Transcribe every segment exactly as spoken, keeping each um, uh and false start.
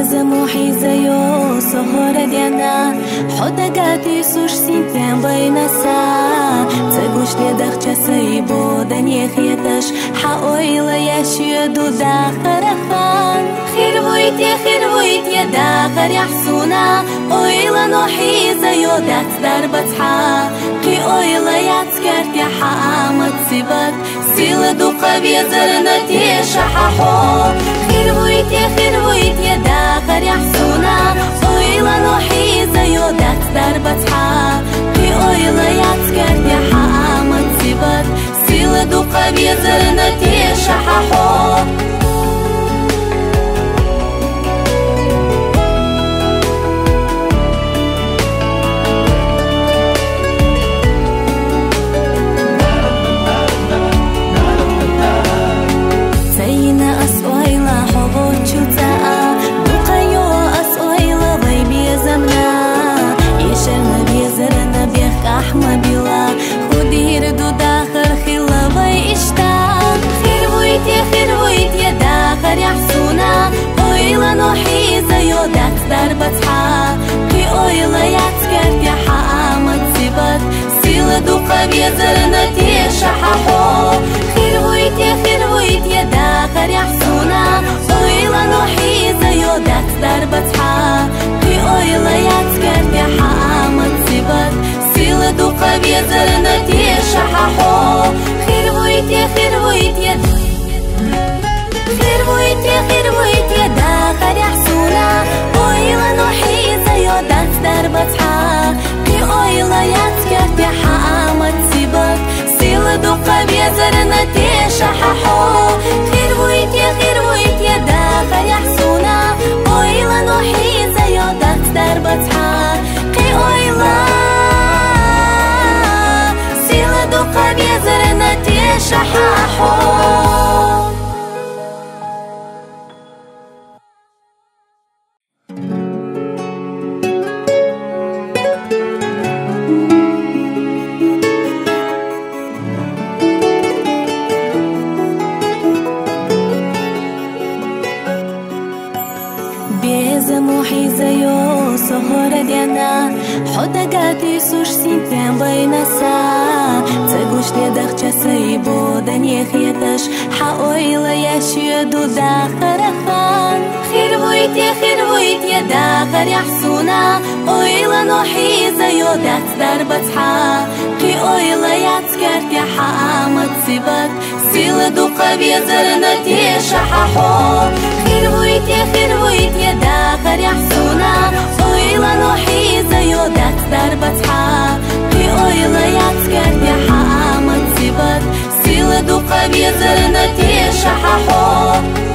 بيزمو حيزيو سهرة دينا حدقاتي سوش سنتين بين الساعة تقوش لدخ جسيبو دنيا خيتش حقوي ليشي دو داخر خان خير ويت يا خير ويت يا داخر يحسونا اويلا نوحي زيو دات دربتها قي اويلا ياتكرت يا حامت سيبت سيل دو قبي زرنا تيشححو خير ويت يا خير ويت يا داخر يحسونا اويلا نوحي زيو دات دربتها قي اويلا ياتكرت يا حامت سيبت سيل دو قبي زرنا تيشححو نوحي زيو دات دربتها قي اويلا ياتكرت يا حامت سيبت سيل دو قبي زرنا تيشححو خير ويت يا خير ويت يا داخر يحسونا اويلا نوحي زيو دات دربتها قي اويلا ياتكرت يا حامت سيبت سيل دو قبي زرنا تيشححو خير ويت يا خير ويت يا خير ويت يا خير ويت يا داخل يحسونا اويلا نوحي زيو دات دربتها قي اويلا ياتكرت يا حامت سيبت سيل دو قبي زرنا تيشححو خير ويت يا خير ويت يا داخل يحسونا اويلا نوحي زيو دات دربتها قي اويلا سيل دو قبي زرنا تيشححو بيزمو حيزيو سهرة دينا حدقاتي سوش سنتين بين الساعة تقوش لدخ جسيبو دنيا خيتش حقوي ليشي دو داخر خان خير ويت يا خير ويت يا داخر يحسونا اويلا نوحي زيو دات دربتها قي اويلا ياتكرت يا حامت سيبت سيل دو قبي زرنا تيشححو خير ويت يا خير ويت يا داخر يحسونا اويلا نوحي زيو دات دربتها قي اويلا ياتكرت يا حامت سيبت سيل دو قبي زرنا تيشححو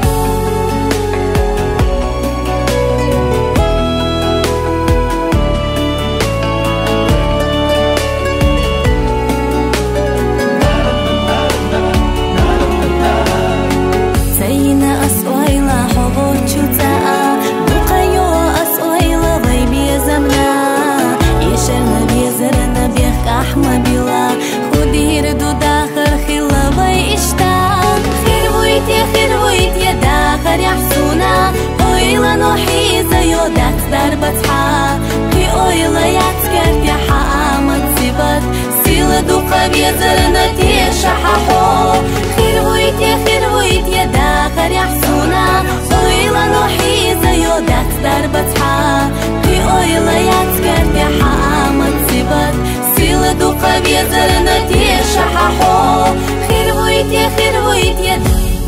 نوحي زيو دات دربتها قي اويلا ياتكرت يا حامت سيبت سيل دو قبي زرنا تيشححو خير ويت يا خير ويت يا داخر يحسونا اويلا نوحي زيو دات دربتها قي اويلا ياتكرت يا حامت سيبت سيل دو قبي زرنا تيشححو خير ويت يا خير ويت يا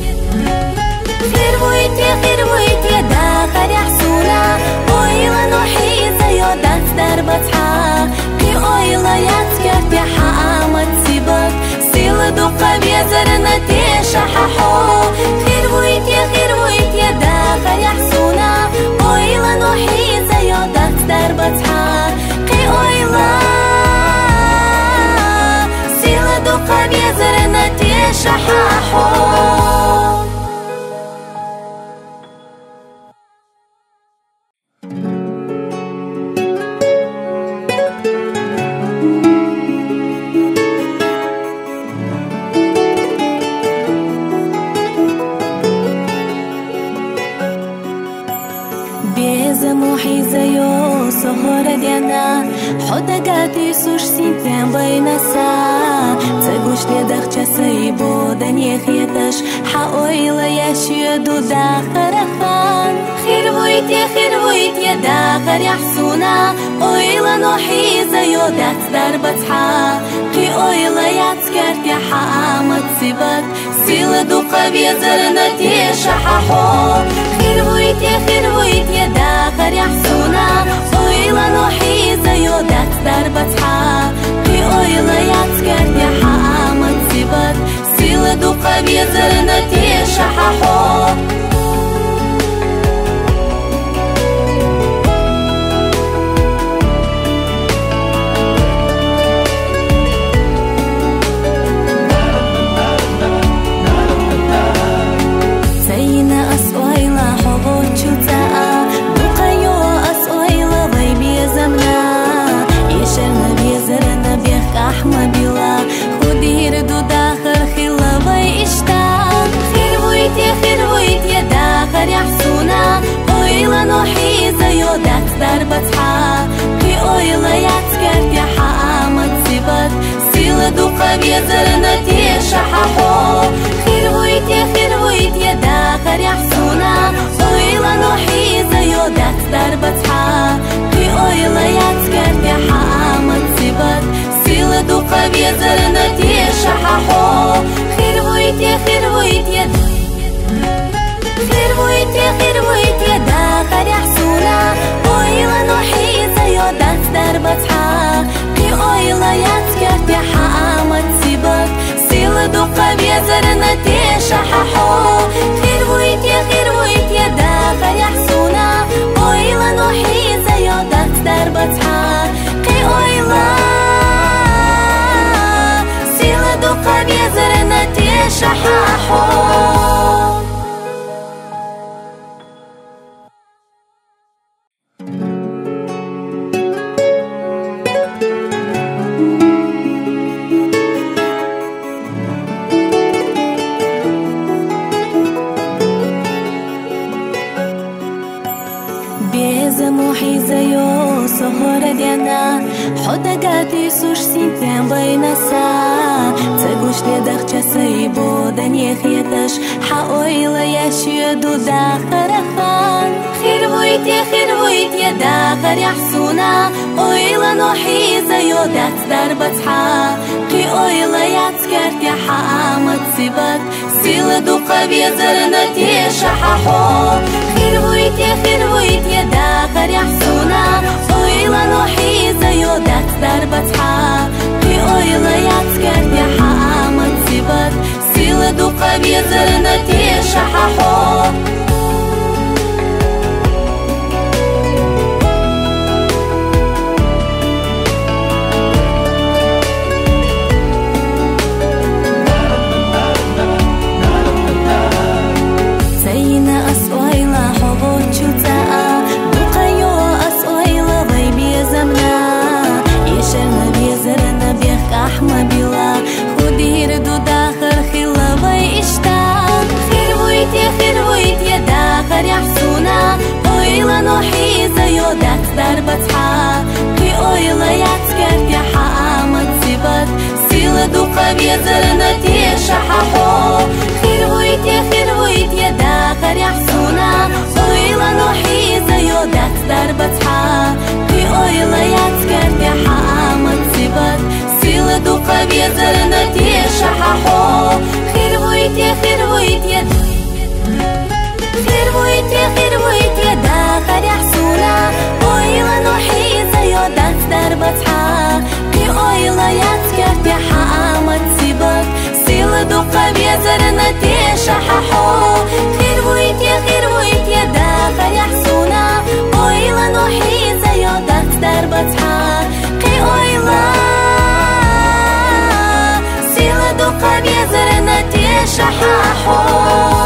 خير ويت يا خير ويت يا داخل يحسونا اويلا نوحي زيو دات دربتها قي اويلا ياتكرت يا حامت سيبت سيل دو قبي زرنا تيشححو خير ويت يا خير ويت يا داخل يحسونا اويلا نوحي زيو دات دربتها قي اويلا سيل دو قبي زرنا تيشححو بيزموحي زيو سهر دينا حدقاتي سوش سنتين بينسا تقوش لدخ جسيبو دنيا خيتش حقوي ليشيدو داخر خان خير بويتي خير بويتي داخر يحسونا اويلا نوحي زيو دات دربتها قي اويلا ياتكرت يا حامت سيبت سيلا دوقا بيزرنا تيشححو خير بويتي خير بويتي داخر يحسونا اويلا نوحي زيو دات دربتها قي اويلا ياتكرت يا حامت سيبت سيلا دوقا بيزرنا تيشححو نوحي زيو دات دربتها قي اويلا ياتكرت يا حامت سيبت سيلا دوقا بيزرنا تيشححو خير بويتي خير بويتي داخر يحسونا اويلا نوحي زيو دات دربتها قي اويلا ياتكرت يا حامت سيبت سيلا دوقا بيزرنا تيشححو خير بويتي خير بويتي خير بويتي خير بويتي داخل يحسونا اويلا نوحي زيو دات دربتها قي اويلا ياتكرت يا حامت سيبت سيلا دوقا بيزرنا تيشححو خير بويتي خير بويتي داخل يحسونا اويلا نوحي زيو دات دربتها قي اويلا سيلا دوقا بيزرنا تيشححو بيزموحي زيو سهر دينا حدقاتي سوش سنتين بينسا تقوش لدخ جسيبو دنيا خيتش حقوي ليشيدو داخر خان خير بويتي خير بويتي داخر يحسونا اويلا نوحي زيو دات دربتها قي اويلا ياتكرت يا حامت سيبت سيلا دوقا بيزرنا تيشححو خير بويتي خير بويتي داخر يحسونا اويلا نوحي زيو دات دربتها قي اويلا ياتكرت يا حامت سيبت سيلا دوقا بيزرنا تيشححو نوحي زيو دات دربتها قي اويلا ياتكرت يا حامت سيبت سيلا دوقا بيزرنا تيشححو خير بويتي خير بويتي داخر يحسونا اويلا نوحي زيو دات دربتها قي اويلا ياتكرت يا حامت سيبت سيلا دوقا بيزرنا تيشححو خير بويتي خير بويتي خير بويتي خير بويتي داخل يحسونا اويلا نوحي زيو دات دربتها قي اويلا ياتكرت يا حامت سيبت سيلا دوقا بيزرنا تيشححو خير بويتي خير بويتي داخل يحسونا اويلا نوحي زيو دات دربتها قي اويلا سيلا دوقا بيزرنا تيشححو